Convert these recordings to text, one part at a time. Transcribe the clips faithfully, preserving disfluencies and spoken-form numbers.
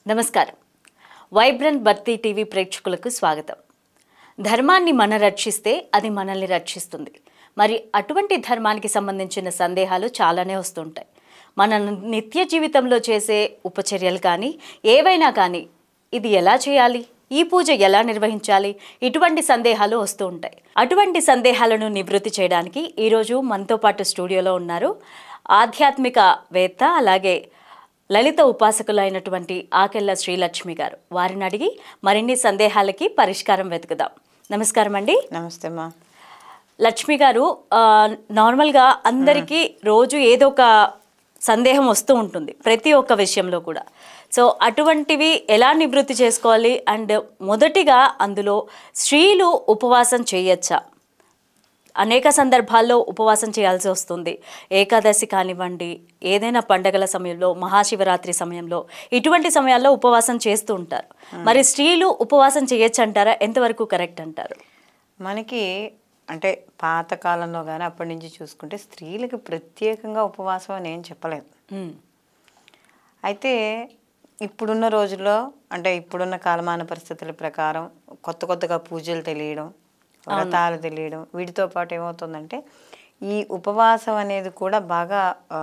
నమస్కారం. వైబ్రెంట్ భక్తి టీవీ ప్రేక్షకులకు స్వాగతం. ధర్మాన్ని మన రక్షిస్తే అది మనల్ని రక్షిస్తుంది. మరి అటువంటి ధర్మానికి సంబంధించిన సందేహాలు చాలానే వస్తుంటాయి. మన నిత్య జీవితంలో చేసే ఉపచర్యలు కానీ ఏవైనా కానీ ఇది ఎలా చేయాలి, ఈ పూజ ఎలా నిర్వహించాలి, ఇటువంటి సందేహాలు వస్తూ ఉంటాయి. అటువంటి సందేహాలను నివృత్తి చేయడానికి ఈరోజు మనతో పాటు స్టూడియోలో ఉన్నారు ఆధ్యాత్మికవేత్త అలాగే లలిత ఉపాసకులైనటువంటి ఆకెళ్ళ శ్రీలక్ష్మి గారు. వారిని అడిగి మరిన్ని సందేహాలకి పరిష్కారం వెతుకుదాం. నమస్కారం అండి. నమస్తే అమ్మా. లక్ష్మి గారు, నార్మల్గా అందరికీ రోజు ఏదో ఒక సందేహం వస్తూ ఉంటుంది ప్రతి ఒక్క విషయంలో కూడా. సో అటువంటివి ఎలా నివృత్తి చేసుకోవాలి? అండ్ మొదటిగా అందులో స్త్రీలు ఉపవాసం చేయొచ్చా? అనేక సందర్భాల్లో ఉపవాసం చేయాల్సి వస్తుంది. ఏకాదశి కానివ్వండి, ఏదైనా పండగల సమయంలో, మహాశివరాత్రి సమయంలో, ఇటువంటి సమయాల్లో ఉపవాసం చేస్తూ ఉంటారు. మరి స్త్రీలు ఉపవాసం చేయొచ్చు అంటారా? ఎంతవరకు కరెక్ట్ అంటారు? మనకి అంటే పాతకాలంలో కానీ అప్పటి నుంచి చూసుకుంటే స్త్రీలకి ప్రత్యేకంగా ఉపవాసం అని ఏం చెప్పలేదు. అయితే ఇప్పుడున్న రోజుల్లో అంటే ఇప్పుడున్న కాలమాన పరిస్థితుల ప్రకారం కొత్త కొత్తగా పూజలు తెలియడం, వ్రతాలు తెలియడం, వీటితో పాటు ఏమవుతుందంటే ఈ ఉపవాసం అనేది కూడా బాగా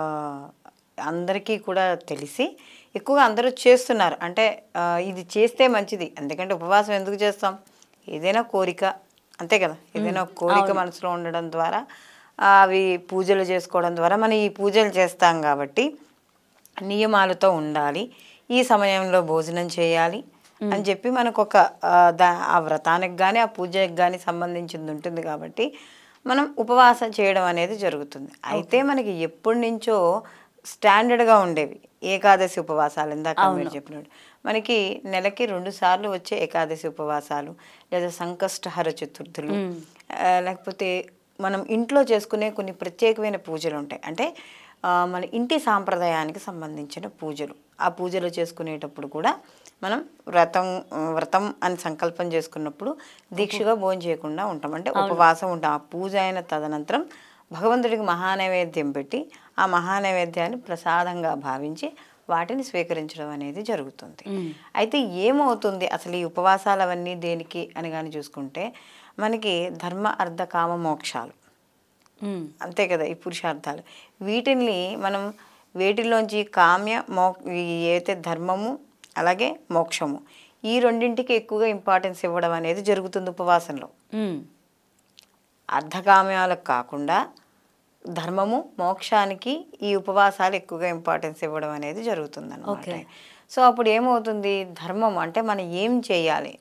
అందరికీ కూడా తెలిసి ఎక్కువగా అందరూ చేస్తున్నారు. అంటే ఇది చేస్తే మంచిది, ఎందుకంటే ఉపవాసం ఎందుకు చేస్తాం? ఏదైనా కోరిక, అంతే కదా, ఏదైనా కోరిక మనసులో ఉండడం ద్వారా అవి పూజలు చేసుకోవడం ద్వారా మనం ఈ పూజలు చేస్తాం కాబట్టి నియమాలతో ఉండాలి, ఈ సమయంలో భోజనం చేయాలి అని చెప్పి మనకు ఒక ఆ వ్రతానికి కానీ ఆ పూజకి కానీ సంబంధించింది ఉంటుంది కాబట్టి మనం ఉపవాసం చేయడం అనేది జరుగుతుంది. అయితే మనకి ఎప్పటి నుంచో స్టాండర్డ్గా ఉండేవి ఏకాదశి ఉపవాసాలు. ఇందాక మీరు చెప్పినట్టు మనకి నెలకి రెండు సార్లు వచ్చే ఏకాదశి ఉపవాసాలు, లేదా సంకష్టహర చతుర్థులు, లేకపోతే మనం ఇంట్లో చేసుకునే కొన్ని ప్రత్యేకమైన పూజలు ఉంటాయి. అంటే మన ఇంటి సాంప్రదాయానికి సంబంధించిన పూజలు. ఆ పూజలు చేసుకునేటప్పుడు కూడా మనం వ్రతం వ్రతం అని సంకల్పం చేసుకున్నప్పుడు దీక్షగా భోజనం చేయకుండా ఉంటాం, అంటే ఉపవాసం ఉంటాం. ఆ పూజ అయిన తదనంతరం భగవంతుడికి మహానైవేద్యం పెట్టి ఆ మహానైవేద్యాన్ని ప్రసాదంగా భావించి వాటిని స్వీకరించడం అనేది జరుగుతుంది. అయితే ఏమవుతుంది అసలు ఈ ఉపవాసాలు అవన్నీ దేనికి అని కానీ చూసుకుంటే మనకి ధర్మ అర్థ కామ మోక్షాలు, అంతే కదా, ఈ పురుషార్థాలు. వీటిని మనం వేటిలోంచి కామ్య మో ఏదైతే ధర్మము అలాగే మోక్షము, ఈ రెండింటికి ఎక్కువగా ఇంపార్టెన్స్ ఇవ్వడం అనేది జరుగుతుంది ఉపవాసంలో. అర్ధకామ్యాలకు కాకుండా ధర్మము మోక్షానికి ఈ ఉపవాసాలు ఎక్కువగా ఇంపార్టెన్స్ ఇవ్వడం అనేది జరుగుతుంది అన్నమాట. సో అప్పుడు ఏమవుతుంది, ధర్మం అంటే మనం ఏం చేయాలి,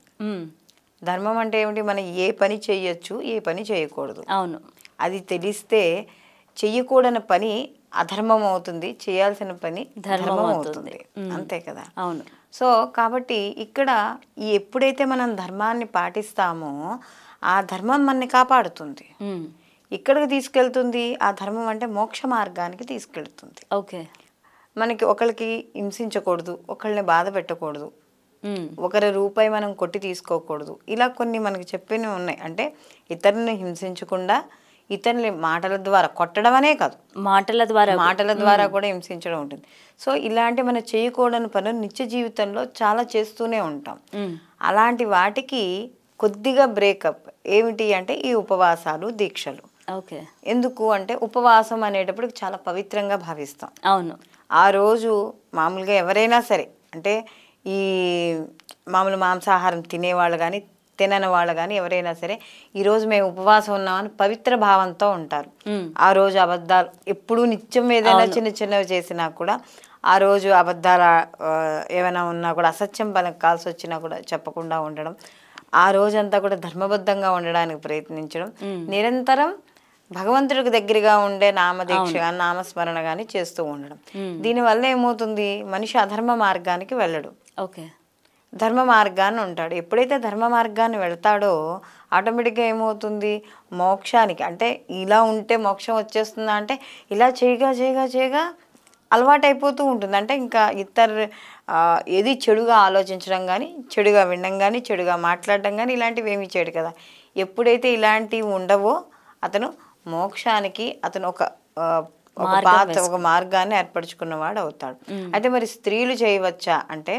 ధర్మం అంటే ఏమిటి, మనం ఏ పని చేయొచ్చు ఏ పని చేయకూడదు, అవును, అది తెలిస్తే చెయ్యకూడని పని అధర్మం అవుతుంది, చేయాల్సిన పని ధర్మం అవుతుంది, అంతే కదా. అవును. సో కాబట్టి ఇక్కడ ఎప్పుడైతే మనం ధర్మాన్ని పాటిస్తామో ఆ ధర్మం మనని కాపాడుతుంది. ఇక్కడికి తీసుకెళ్తుంది ఆ ధర్మం అంటే మోక్ష మార్గానికి తీసుకెళ్తుంది. ఓకే. మనకి ఒకరికి హింసించకూడదు, ఒకళ్ళని బాధ పెట్టకూడదు, ఒకరి రూపాయి మనం కొట్టి తీసుకోకూడదు, ఇలా కొన్ని మనకి చెప్పినవి ఉన్నాయి. అంటే ఇతరుని హింసించకుండా ఇతరుని మాటల ద్వారా కొట్టడం అనే కాదు, మాటల ద్వారా మాటల ద్వారా కూడా హింసించడం ఉంటుంది. సో ఇలాంటి మనం చేయకూడని పనులు నిత్య జీవితంలో చాలా చేస్తూనే ఉంటాం. అలాంటి వాటికి కొద్దిగా బ్రేకప్ ఏమిటి అంటే ఈ ఉపవాసాలు దీక్షలు. ఓకే. ఎందుకు అంటే ఉపవాసం అనేటప్పుడు చాలా పవిత్రంగా భావిస్తాం. అవును. ఆ రోజు మామూలుగా ఎవరైనా సరే, అంటే ఈ మామూలు మాంసాహారం తినేవాళ్ళు కానీ తినని వాళ్ళు కానీ ఎవరైనా సరే ఈరోజు మేము ఉపవాసం ఉన్నామని పవిత్ర భావంతో ఉంటారు. ఆ రోజు అబద్ధాలు ఎప్పుడు నిత్యం ఏదైనా చిన్న చిన్నవి చేసినా కూడా ఆ రోజు అబద్ధాలు ఏమైనా ఉన్నా కూడా అసత్యం పలకాల్సి వచ్చినా కూడా చెప్పకుండా ఉండడం, ఆ రోజంతా కూడా ధర్మబద్ధంగా ఉండడానికి ప్రయత్నించడం, నిరంతరం భగవంతుడికి దగ్గరగా ఉండే నామదీక్ష కానీ నామస్మరణ కానీ చేస్తూ ఉండడం. దీనివల్ల ఏమవుతుంది, మనిషి అధర్మ మార్గానికి వెళ్ళడు, ఓకే, ధర్మ మార్గాన్ని ఉంటాడు. ఎప్పుడైతే ధర్మ మార్గాన్ని వెళ్తాడో ఆటోమేటిక్గా ఏమవుతుంది, మోక్షానికి, అంటే ఇలా ఉంటే మోక్షం వచ్చేస్తుందా అంటే ఇలా చేయగా చేయగా చేయగా అలవాటు అయిపోతూ ఉంటుంది. అంటే ఇంకా ఇతర ఏది చెడుగా ఆలోచించడం కానీ చెడుగా వినడం కానీ చెడుగా మాట్లాడడం కానీ ఇలాంటివి ఏమీ చేయడు కదా. ఎప్పుడైతే ఇలాంటివి ఉండవో అతను మోక్షానికి అతను ఒక ఒక పాత ఒక మార్గాన్ని ఏర్పరచుకున్నవాడు అవుతాడు. అయితే మరి స్త్రీలు చేయవచ్చా అంటే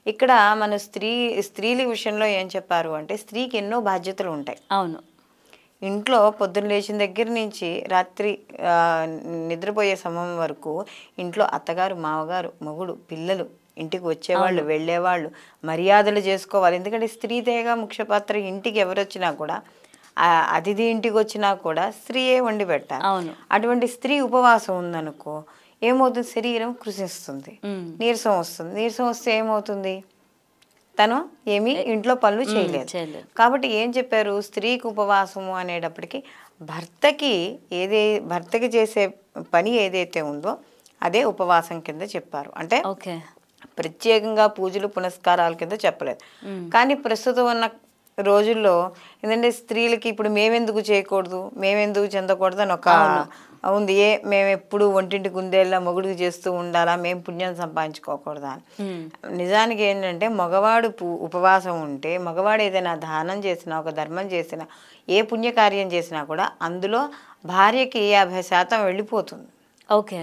ఇక్కడ మన స్త్రీ స్త్రీల విషయంలో ఏం చెప్పారు అంటే స్త్రీకి ఎన్నో బాధ్యతలు ఉంటాయి. అవును. ఇంట్లో పొద్దున్న లేచిన దగ్గర నుంచి రాత్రి ఆ, నిద్రపోయే సమయం వరకు ఇంట్లో అత్తగారు, మామగారు, మొగుడు, పిల్లలు, ఇంటికి వచ్చేవాళ్ళు, వెళ్ళేవాళ్ళు, మర్యాదలు చేసుకోవాలి. ఎందుకంటే స్త్రీదేగా ముఖ్య పాత్ర. ఇంటికి ఎవరు వచ్చినా కూడా ఆ అతిథి ఇంటికి వచ్చినా కూడా స్త్రీయే వండి పెట్టాలి. అవును. అటువంటి స్త్రీ ఉపవాసం ఉందనుకో ఏమవుతుంది, శరీరం కృషిస్తుంది, ఉమ్. నీరసం వస్తుంది. నీరసం వస్తే ఏమవుతుంది, తను ఏమీ ఇంట్లో పనులు చేయలేదు. చేయలేదు. కాబట్టి ఏం చెప్పారు, స్త్రీకి ఉపవాసము అనేటప్పటికి భర్తకి ఏదే భర్తకి చేసే పని ఏదైతే ఉందో అదే ఉపవాసం కింద చెప్పారు. అంటే ఓకే. ప్రత్యేకంగా పూజలు పునస్కారాల కింద చెప్పలేదు. కానీ ప్రస్తుతం ఉన్న రోజుల్లో ఏంటంటే స్త్రీలకి ఇప్పుడు మేమెందుకు చేయకూడదు, మేమెందుకు చెందకూడదు అని ఒక ఉంది. ఏ మేము ఎప్పుడు ఒంటింటి కుందేళ్ళ మొగుడికి చేస్తూ ఉండాలా, మేము పుణ్యం సంపాదించుకోకూడదా అని. నిజానికి ఏంటంటే మగవాడు ఉపవాసం ఉంటే, మగవాడు ఏదైనా దానం చేసినా, ఒక ధర్మం చేసినా, ఏ పుణ్యకార్యం చేసినా కూడా అందులో భార్యకి యాభై శాతం వెళ్ళిపోతుంది. ఓకే.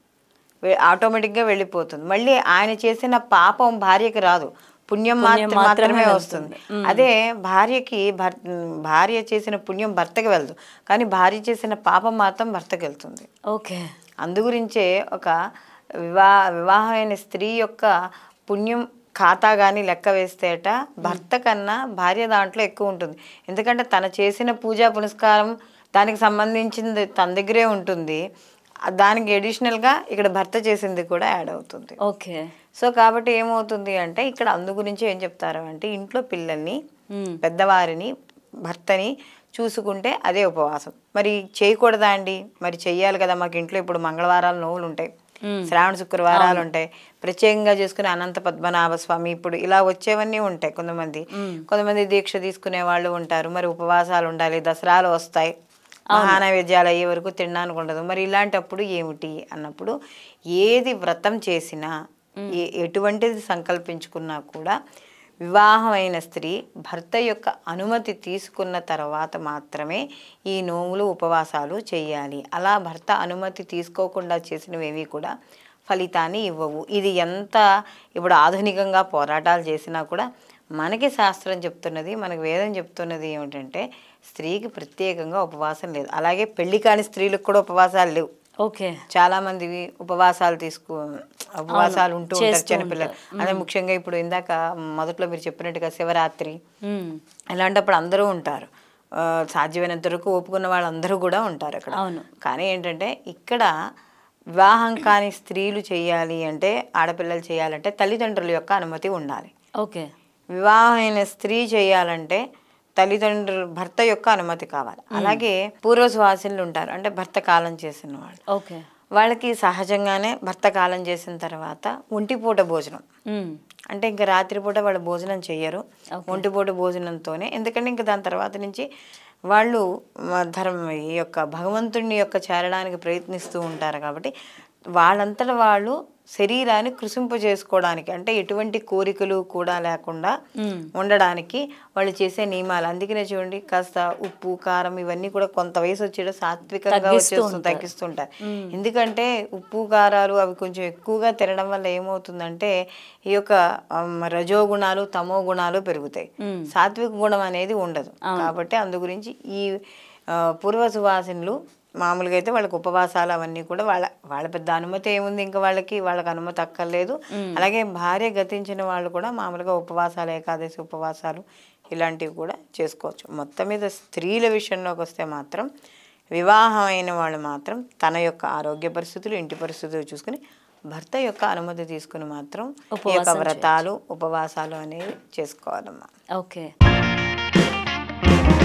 ఆటోమేటిక్గా వెళ్ళిపోతుంది. మళ్ళీ ఆయన చేసిన పాపం భార్యకి రాదు, పుణ్యం మాత్రం మాత్రమే వస్తుంది. అదే భార్యకి భర్ భార్య చేసిన పుణ్యం భర్తకి వెళ్దు, కానీ భార్య చేసిన పాపం మాత్రం భర్తకి వెళ్తుంది. ఓకే. అందుగురించే ఒక వివాహ వివాహమైన స్త్రీ యొక్క పుణ్యం ఖాతా కానీ లెక్క వేస్తేట భర్త కన్నా భార్య దాంట్లో ఎక్కువ ఉంటుంది. ఎందుకంటే తను చేసిన పూజా పునస్కారం దానికి సంబంధించింది తన దగ్గరే ఉంటుంది. దానికి అడిషనల్గా ఇక్కడ భర్త చేసింది కూడా యాడ్ అవుతుంది. ఓకే. సో కాబట్టి ఏమవుతుంది అంటే ఇక్కడ అందు గురించి ఏం చెప్తారు అంటే ఇంట్లో పిల్లల్ని, పెద్దవారిని, భర్తని చూసుకుంటే అదే ఉపవాసం. మరి చేయకూడదా అండి, మరి చెయ్యాలి కదా. మాకు ఇంట్లో ఇప్పుడు మంగళవారాలు నోవులు ఉంటాయి, శ్రావణ శుక్రవారాలు ఉంటాయి, ప్రత్యేకంగా చేసుకునే అనంత పద్మనాభ స్వామి ఇప్పుడు ఇలా వచ్చేవన్నీ ఉంటాయి. కొంతమంది కొంతమంది దీక్ష తీసుకునే వాళ్ళు ఉంటారు, మరి ఉపవాసాలు ఉండాలి. దసరాలు వస్తాయి, మహానైవేద్యాలు అయ్యే వరకు తినడానికి ఉండదు. మరి ఇలాంటప్పుడు ఏమిటి అన్నప్పుడు ఏది వ్రతం చేసినా, ఏ ఎటువంటిది సంకల్పించుకున్నా కూడా వివాహమైన స్త్రీ భర్త యొక్క అనుమతి తీసుకున్న తర్వాత మాత్రమే ఈ నోములు ఉపవాసాలు చేయాలి. అలా భర్త అనుమతి తీసుకోకుండా చేసినవేవి కూడా ఫలితాన్ని ఇవ్వవు. ఇది ఎంత ఇప్పుడు ఆధునికంగా పోరాటాలు చేసినా కూడా మనకి శాస్త్రం చెప్తున్నది, మనకి వేదం చెప్తున్నది ఏమిటంటే స్త్రీకి ప్రత్యేకంగా ఉపవాసం లేదు. అలాగే పెళ్లి కాని స్త్రీలకు కూడా ఉపవాసాలు లేవు. ఓకే. చాలా మంది ఉపవాసాలు తీసుకు ఉపవాసాలు ఉంటూ ఉంటారు చిన్నపిల్లలు. అదే ముఖ్యంగా ఇప్పుడు ఇందాక మొదట్లో మీరు చెప్పినట్టుగా శివరాత్రి ఇలాంటప్పుడు అందరూ ఉంటారు. సాధ్యమైనంత వరకు ఒప్పుకున్న వాళ్ళందరూ కూడా ఉంటారు అక్కడ. కానీ ఏంటంటే ఇక్కడ వివాహం కాని స్త్రీలు చేయాలి అంటే, ఆడపిల్లలు చేయాలంటే తల్లిదండ్రుల యొక్క అనుమతి ఉండాలి. ఓకే. వివాహమైన స్త్రీ చేయాలంటే తల్లిదండ్రులు భర్త యొక్క అనుమతి కావాలి. అలాగే పూర్వసువాసినులు ఉంటారు, అంటే భర్త కాలం చేసిన వాళ్ళు. ఓకే. వాళ్ళకి సహజంగానే భర్త కాలం చేసిన తర్వాత ఒంటిపూట భోజనం, అంటే ఇంకా రాత్రిపూట వాళ్ళు భోజనం చెయ్యరు, ఒంటిపూట భోజనంతోనే. ఎందుకంటే ఇంకా దాని తర్వాత నుంచి వాళ్ళు ధర్మ ఈ యొక్క భగవంతుడిని యొక్క చేరడానికి ప్రయత్నిస్తూ ఉంటారు. కాబట్టి వాళ్ళంతటా వాళ్ళు శరీరాన్ని కృషింప చేసుకోవడానికి, అంటే ఎటువంటి కోరికలు కూడా లేకుండా ఉండడానికి వాళ్ళు చేసే నియమాలు. అందుకనే చూడండి, కాస్త ఉప్పు కారం ఇవన్నీ కూడా కొంత వయసు వచ్చేట సాత్వికంగా వచ్చేస్తూ తగ్గిస్తుంటారు. ఎందుకంటే ఉప్పు కారాలు అవి కొంచెం ఎక్కువగా తినడం వల్ల ఏమవుతుందంటే ఈ యొక్క రజోగుణాలు తమో గుణాలు పెరుగుతాయి, సాత్విక గుణం అనేది ఉండదు. కాబట్టి అందు గురించి ఈ పూర్వ సువాసినులు మామూలుగా అయితే వాళ్ళకి ఉపవాసాలు అవన్నీ కూడా వాళ్ళ వాళ్ళ పెద్ద అనుమతి ఏముంది, ఇంకా వాళ్ళకి వాళ్ళకి అనుమతి అక్కర్లేదు. అలాగే భార్య గతించిన వాళ్ళు కూడా మామూలుగా ఉపవాసాలు, ఏకాదశి ఉపవాసాలు ఇలాంటివి కూడా చేసుకోవచ్చు. మొత్తం మీద స్త్రీల విషయంలోకి వస్తే మాత్రం వివాహమైన వాళ్ళు మాత్రం తన యొక్క ఆరోగ్య పరిస్థితులు, ఇంటి పరిస్థితులు చూసుకుని భర్త యొక్క అనుమతి తీసుకుని మాత్రం ఈ యొక్క వ్రతాలు ఉపవాసాలు అనేవి చేసుకోవాలమ్మా. ఓకే.